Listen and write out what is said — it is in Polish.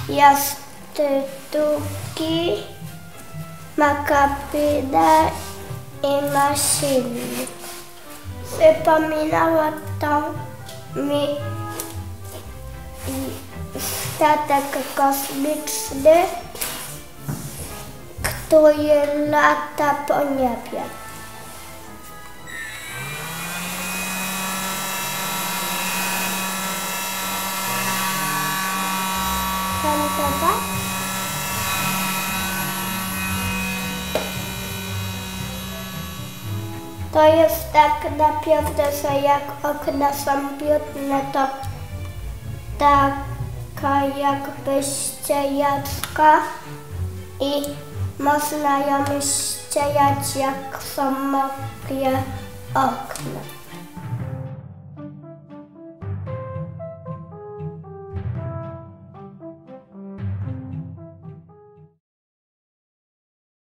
jest długi, ma kabinę i ma silnik. Przypominało to mi statek kosmiczny, który lata po niebie. To jest tak naprawdę, że jak okna są brudne, to taka jakby ściejaczka i można ją ściejać, jak są mokre okna.